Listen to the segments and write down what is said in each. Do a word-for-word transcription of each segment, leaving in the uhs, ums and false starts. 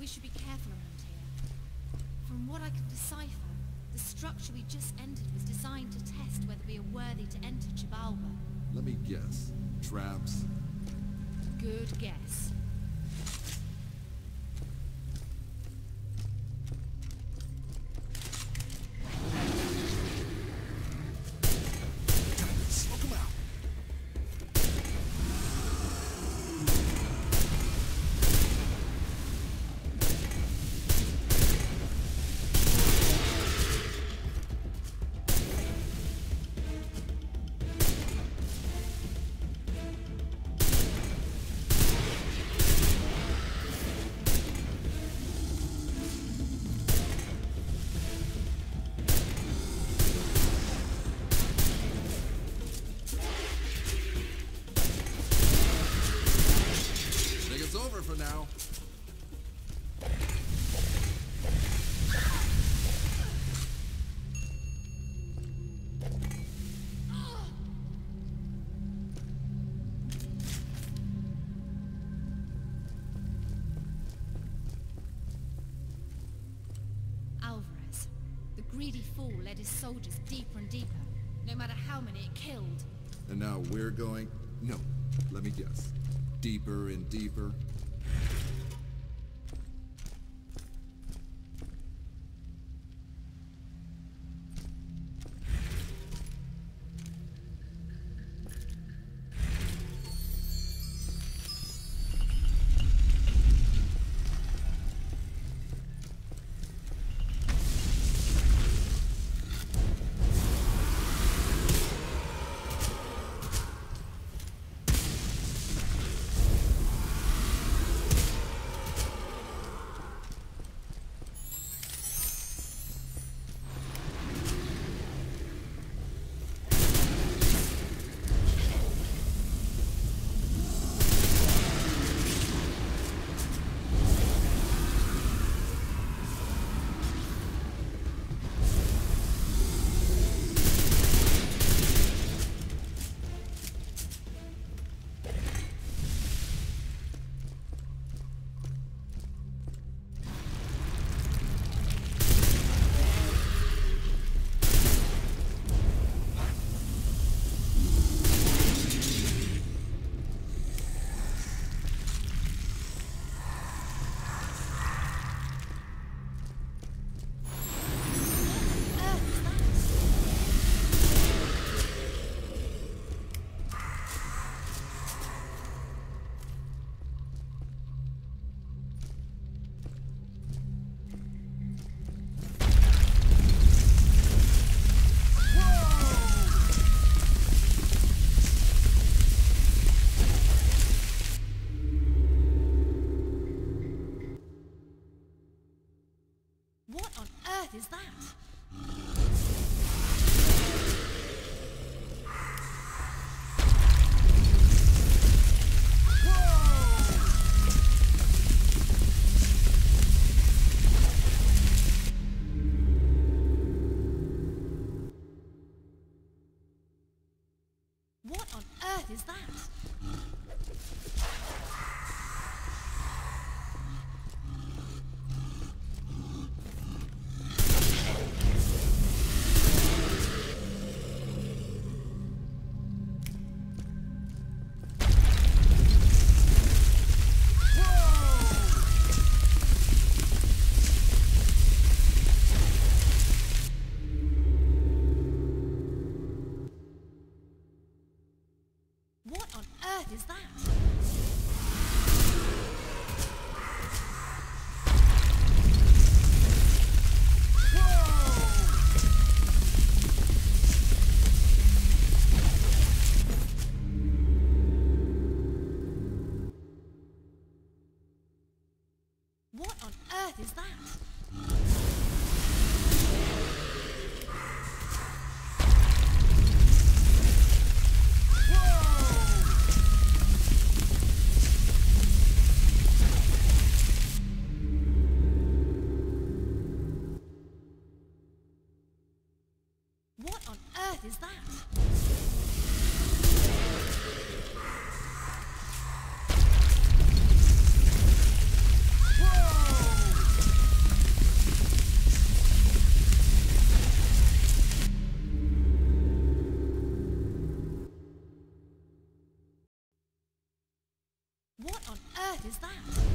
we should be careful around here. From what I can decipher, the structure we just entered was designed to test whether we are worthy to enter Chivalba. Let me guess. Traps? Good guess. Smoke 'em out. Over for now. Alvarez. The greedy fool led his soldiers deeper and deeper, no matter how many it killed. And now we're going... No, let me guess. Deeper and deeper. What on earth is that? What on earth is that? What on earth is that? What on earth is that? What on earth is that? Whoa! earth is that?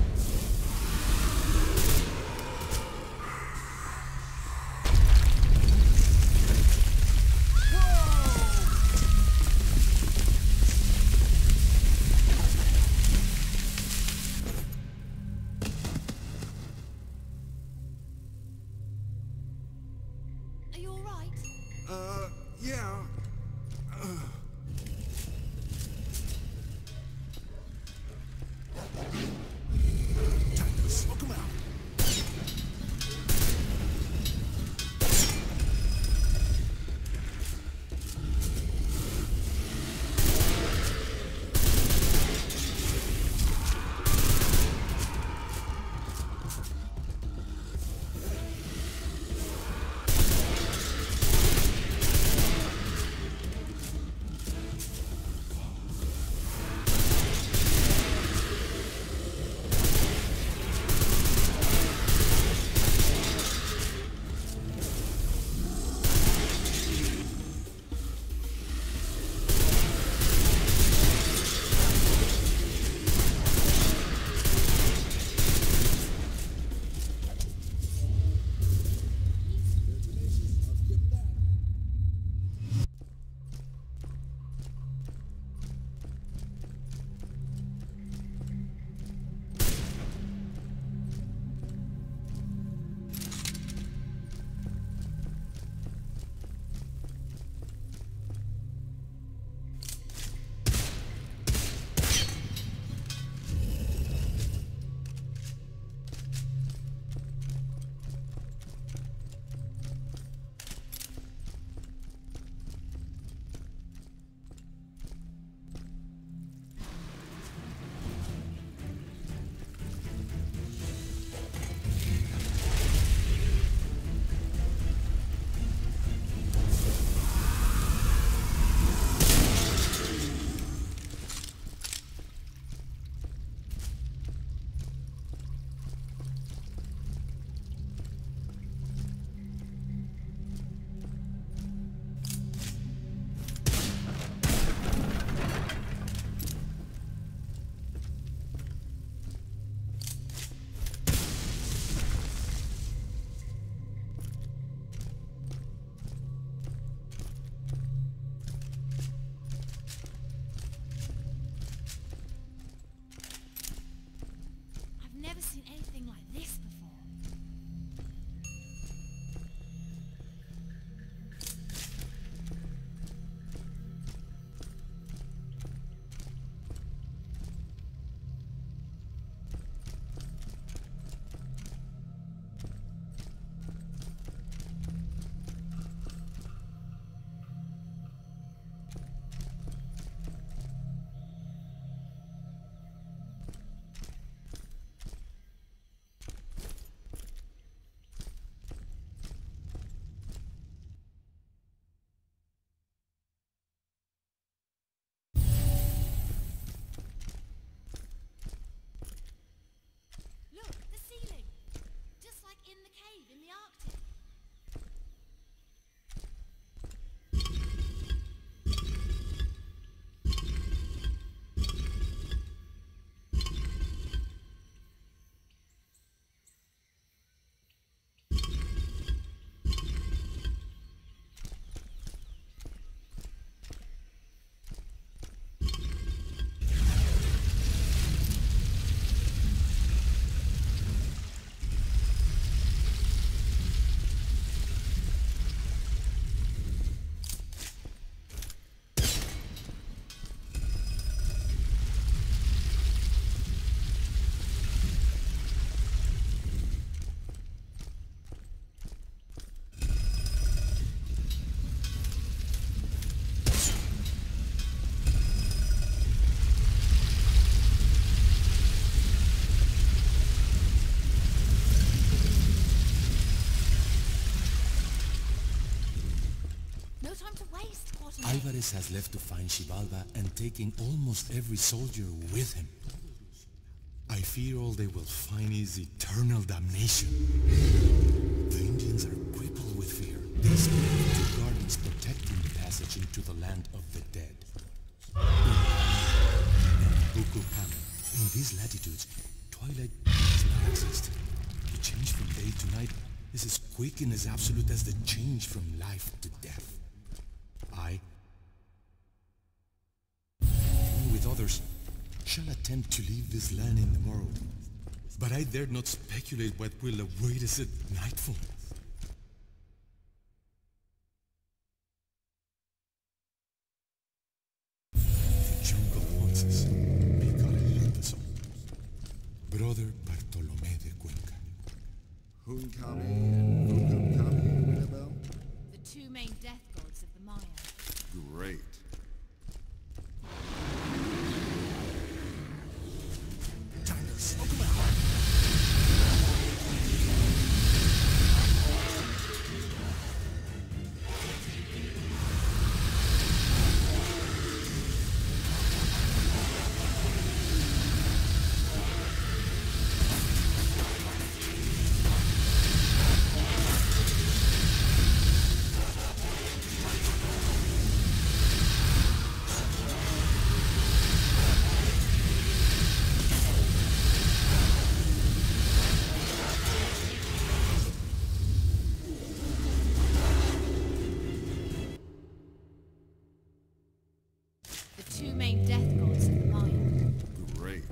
Are you all right? Uh, yeah. Uh. Time to smoke 'em out. Never seen anything like this before. In the cave in the Arctic. Alvarez has left to find Xibalba and taken almost every soldier with him. I fear all they will find is eternal damnation. The Indians are crippled with fear. They still have two guardians protecting the passage into the land of the dead. And Bukukamen. In these latitudes, twilight does not exist. The change from day to night is as quick and as absolute as the change from life to death. I, along with others, shall attempt to leave this land in the morrow, but I dare not speculate what will await us at nightfall. The jungle wants us. May God help us all. Brother Bartolomé de Cuenca. Hunkami and Ukumkami ring a bell? The two main death gods of the Maya. Great. Time to smoke 'em out. The two main death gods of the Maya. Great.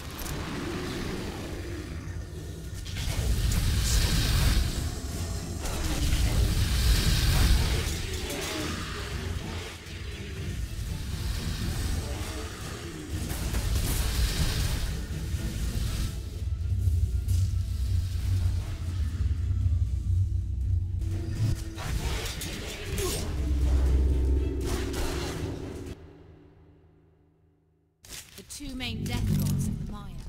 The two main death gods of the Maya.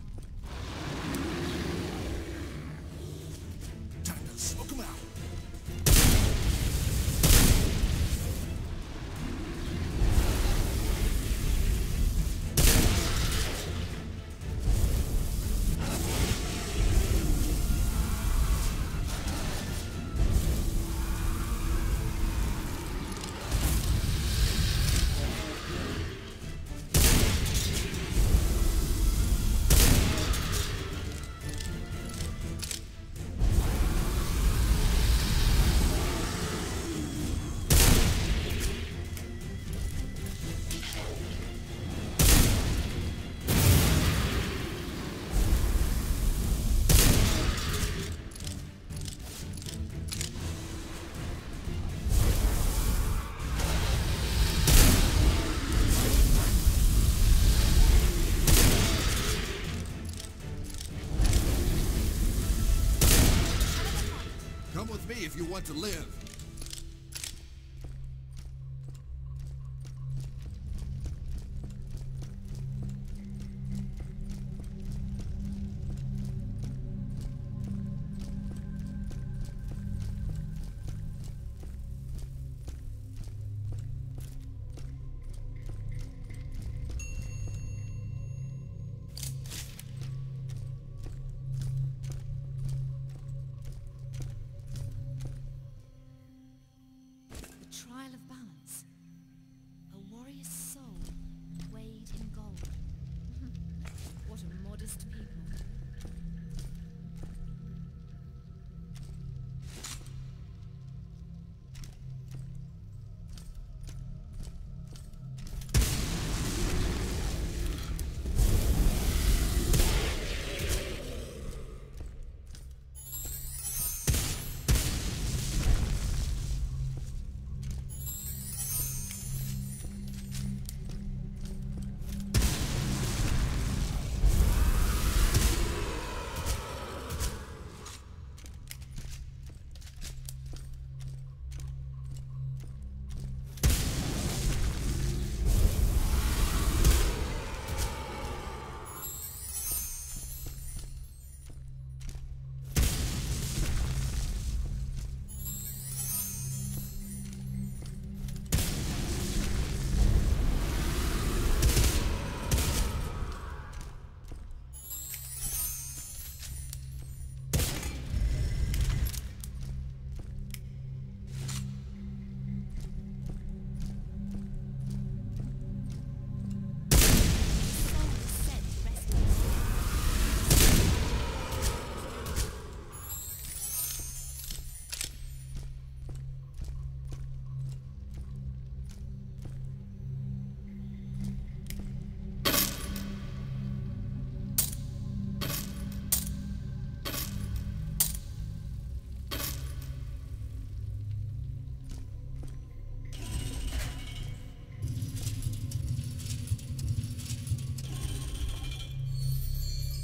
Time to smoke 'em out. Come with me if you want to live.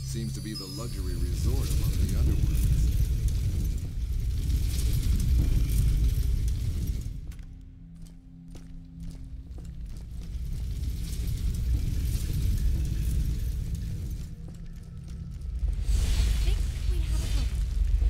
Seems to be the luxury resort among the underworlds. I think we have a problem.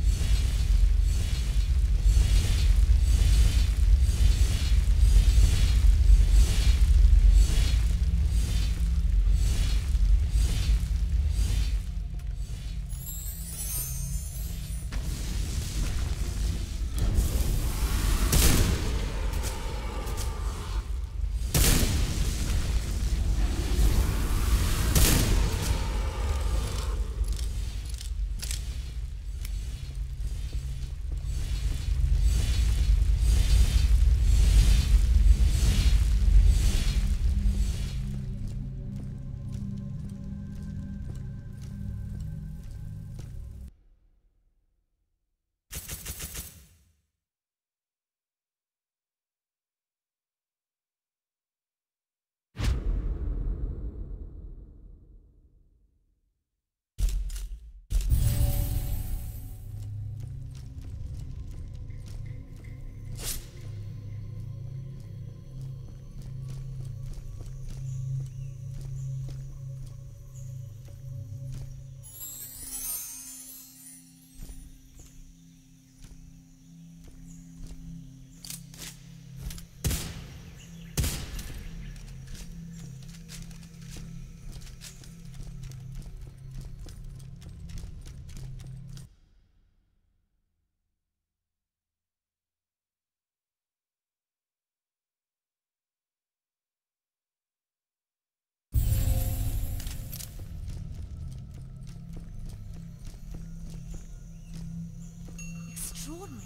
Extraordinary.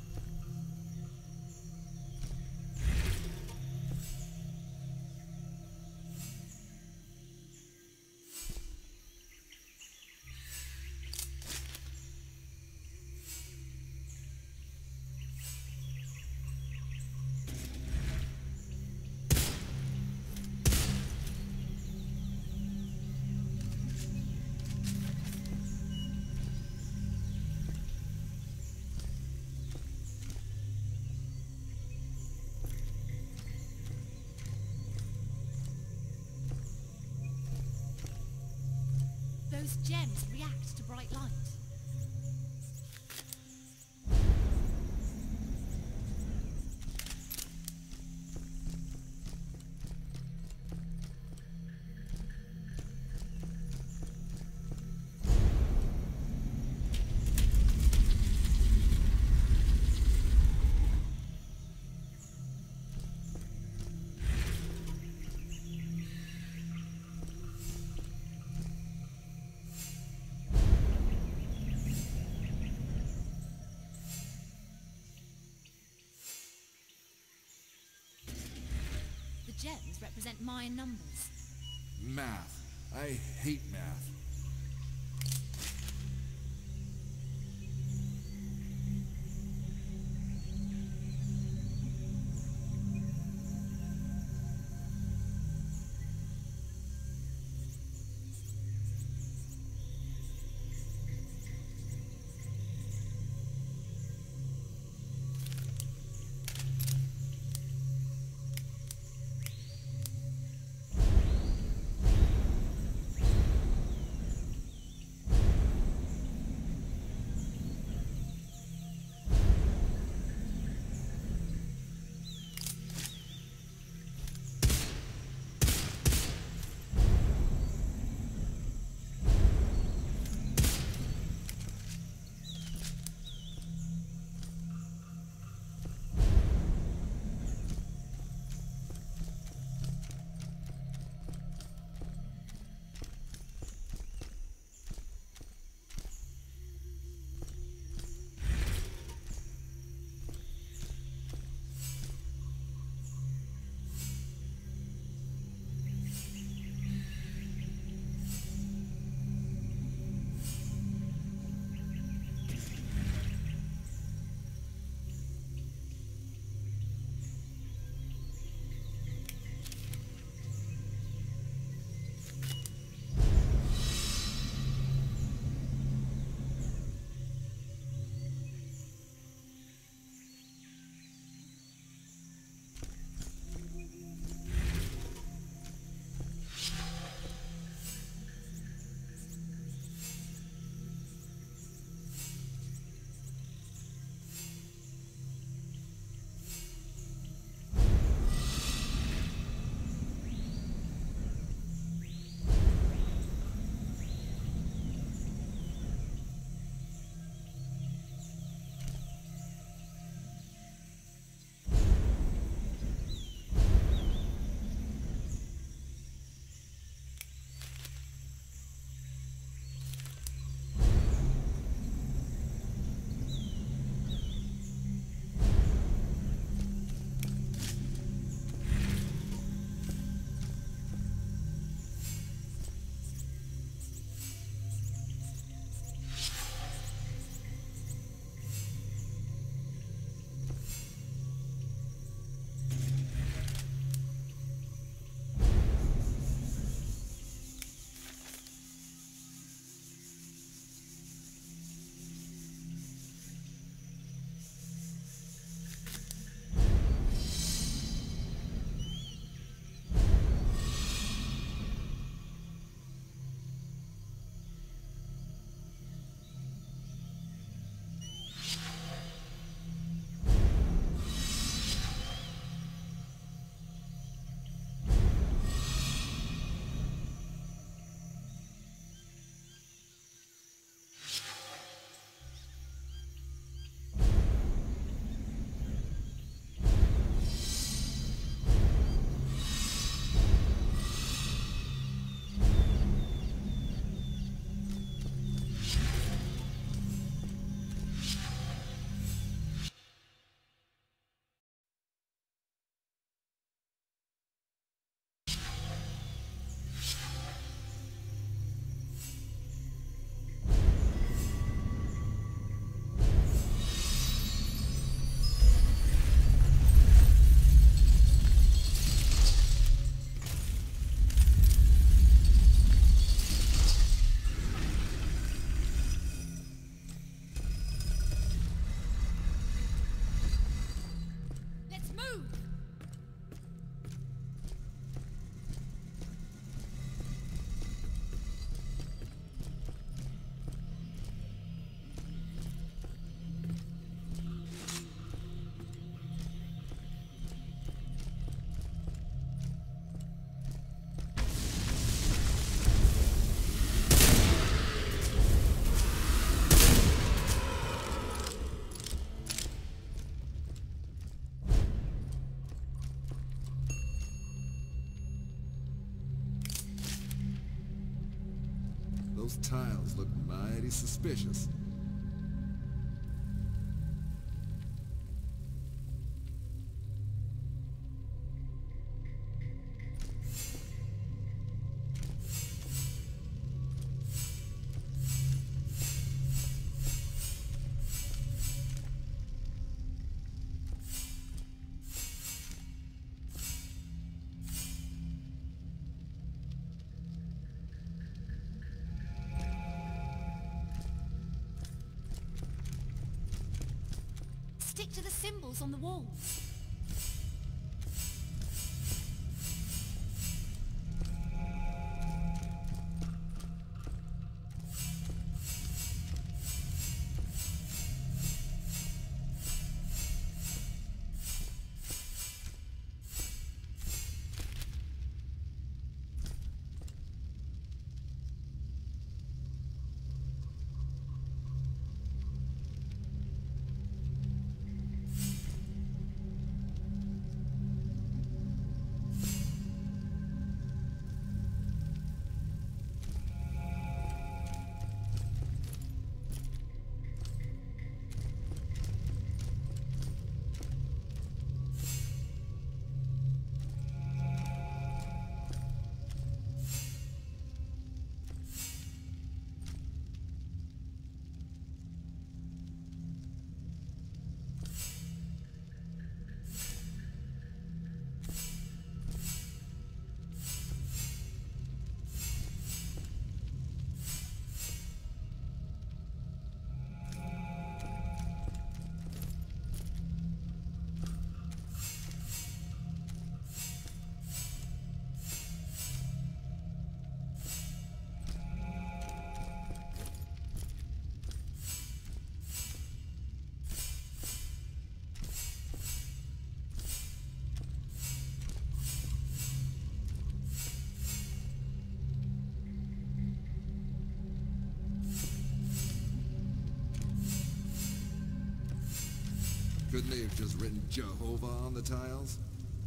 Those gems react to bright light. Gems represent Mayan numbers. Math. I hate math. Those tiles look mighty suspicious. Stick to the symbols on the walls. Couldn't they have just written Jehovah on the tiles?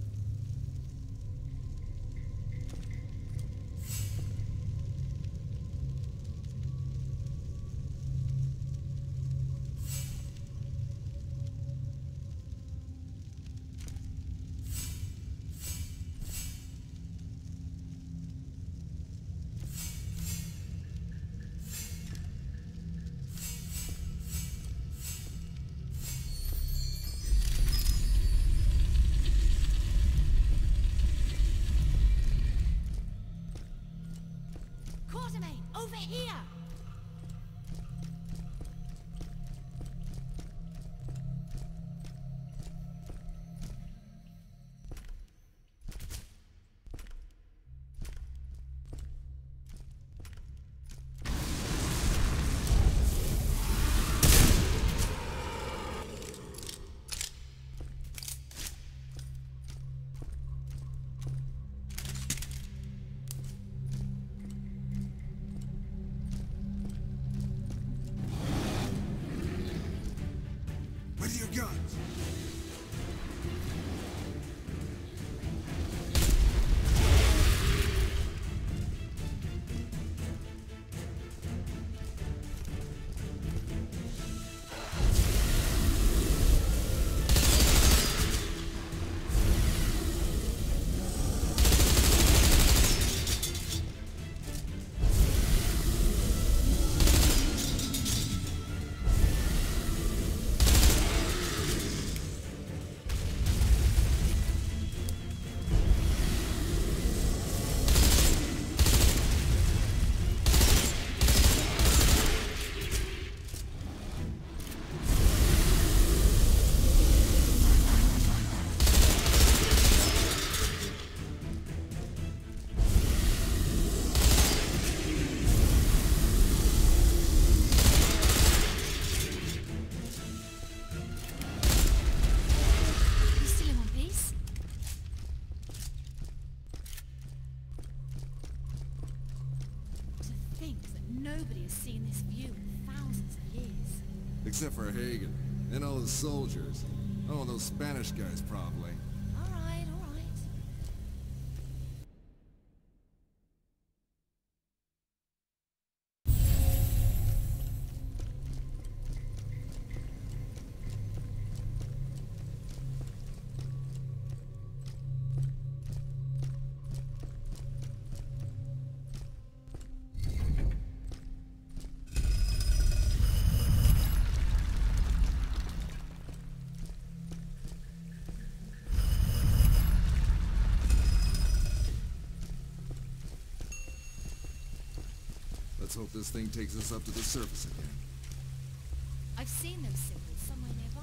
Quatermain, over here! With your guns! Nobody has seen this view in thousands of years. Except for Hagen, and all the soldiers. Oh, and those Spanish guys, probably. All right, all right. Let's hope this thing takes us up to the surface again. I've seen those symbols somewhere nearby.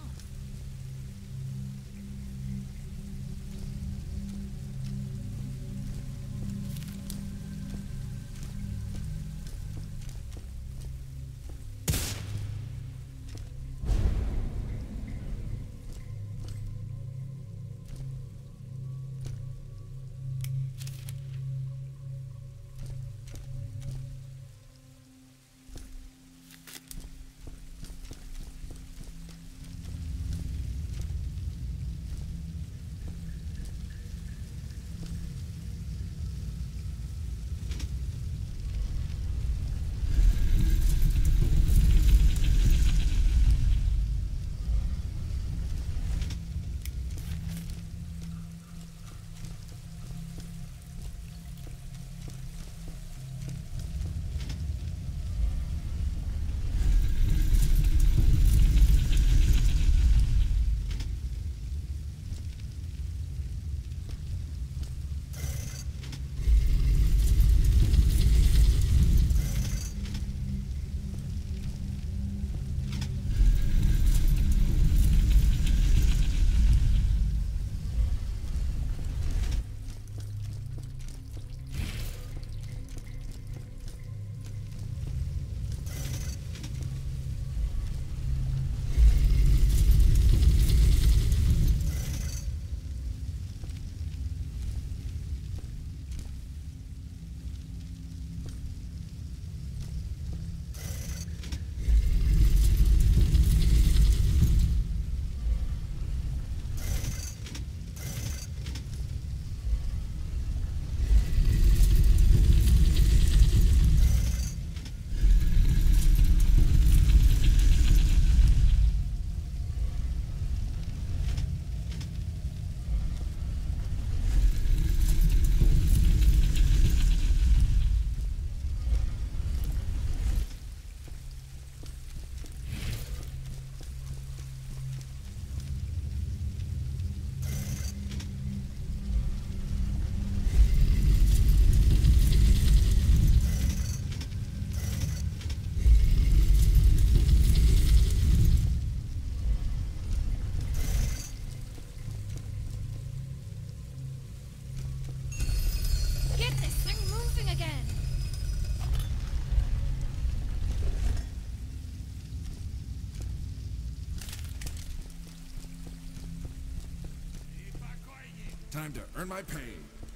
Time to earn my pay.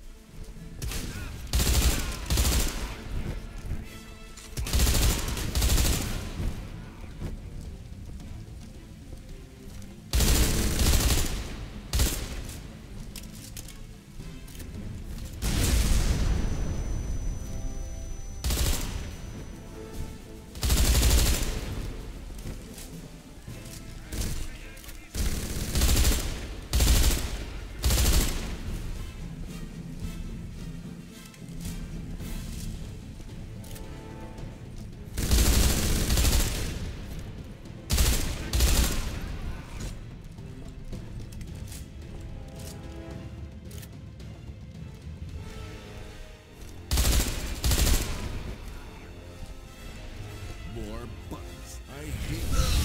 More buttons. I hate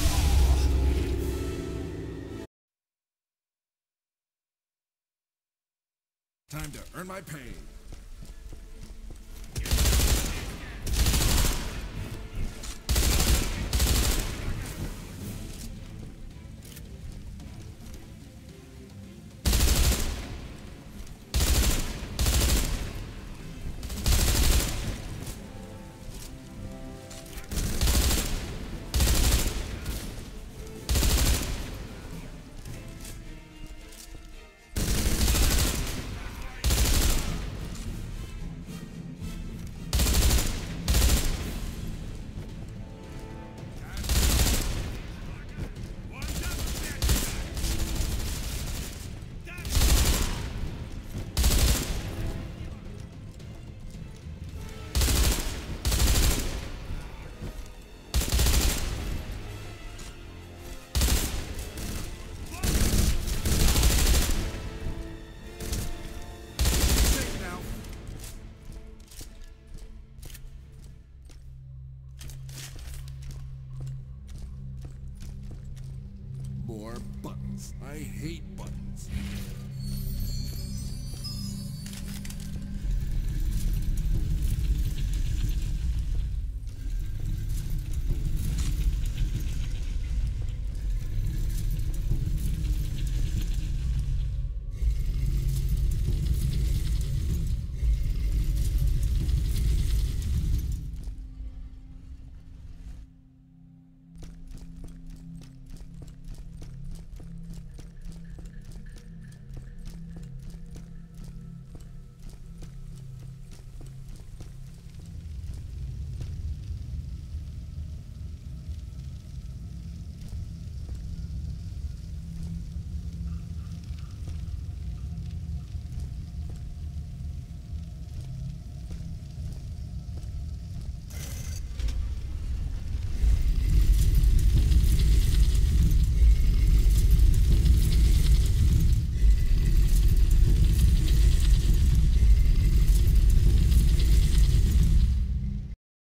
Time to earn my pay. More buttons. I hate buttons.